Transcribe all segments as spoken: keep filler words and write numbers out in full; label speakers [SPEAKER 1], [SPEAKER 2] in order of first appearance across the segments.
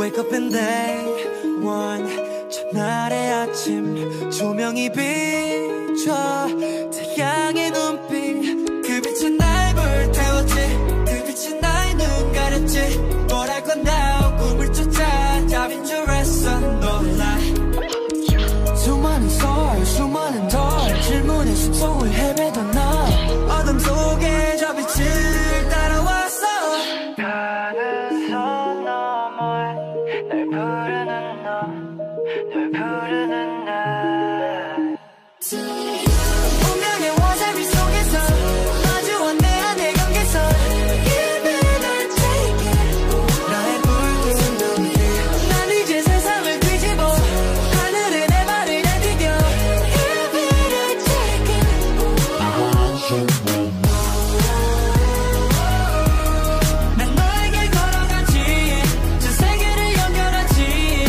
[SPEAKER 1] Wake up and day one 첫날의 아침 조명이 비춰 태양의 눈빛 그 빛은 날 불태웠지 그 빛은 나의 눈 가렸지 뭐랄 건 now 꿈을 쫓아 답인 줄 알았어 놀라 수많은 썰 수많은 덜 질문의 숲속을 헤매던 나 어둠 속에 저 빛을 따라왔어 가는 선 너머에 널 부르는 너 널 부르는 나 운명의 와사비 속에서 마주한 내 안의 경계선 Give it or take it 나의 붉은 눈빛 난 이제 세상을 뒤집어 하늘에 내 발을 내디뎌 Give it or take it 난 너에게 걸어가지 전 세계를 연결하지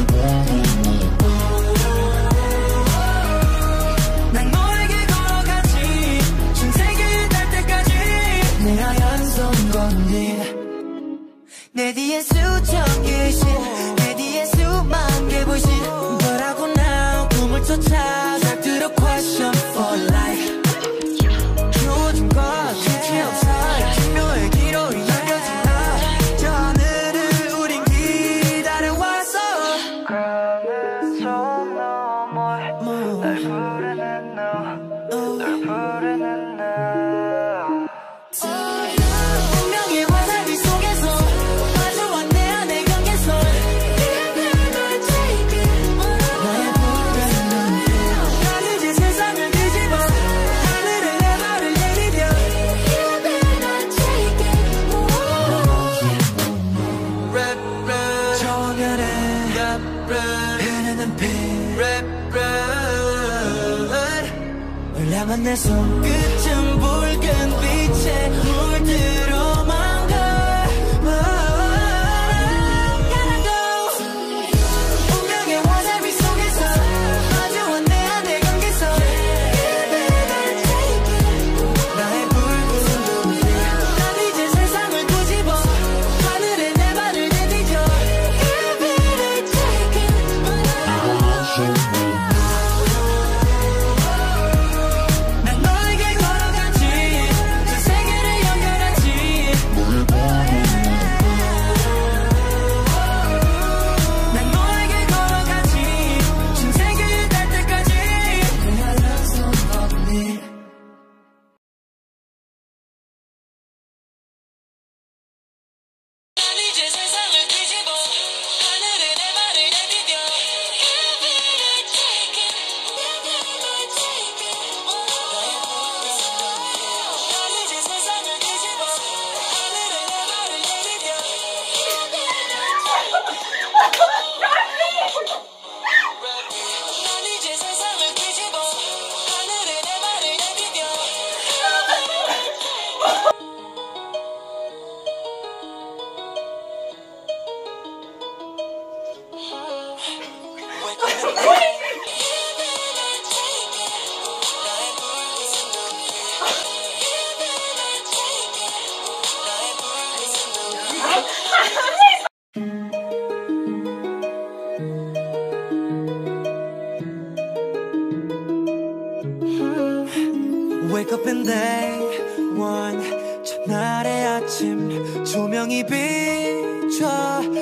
[SPEAKER 1] 난 너에게 걸어가지 전 세계를 닿을 때까지 내 하얀 손 건네 내 뒤에 수천 개의 신 내 뒤에 수만 개 불신 But I go now 꿈을 쫓아 잘 들어 question for life 요즘과 끝이 없어 중요의 기로에 열려진 나저 하늘을 우린 기다려왔어 가는 선 너머에 날 부르는 너 널 부르는 나 운명의 와사비 속에서 마주한 내 안의 경계선 Give it or take it 나의 붉은 눈빛 난 이제 세상을 뒤집어 하늘에 내 발을 내디뎌 Give it or take it Red, red 저 별에 흐르는 피 Red, red 널 향한 내 손끝은 붉은 빛에 물들어만 가 Gotta go 운명의 와사비 속에서 마주한 내 안의 경계선 Give it or take it 나의 붉은 눈빛 난 이제 세상을 뒤집어 하늘에 내 발을 내디뎌 Give it or take it 난 너에게 걸어가지 전 세계를 연결하지 난 너에게 걸어가지 전 세계를 닿을 때까지 내 하얀 손 건네 난 이제 세상을 뒤집어 하늘에 내 발을 내디뎌 Give it or take it Give it or take it 난 이제 세상을 뒤집어 하늘에 내 발을 내디뎌 Give it or take it 난 이제 세상을 뒤집어 하늘에 내 발을 내디뎌 Wake up and pray. Give it or take it 나의 붉은 눈빛 Give it or take it 나의 붉은 눈빛 Wake up and day one 첫날의 아침 조명이 비춰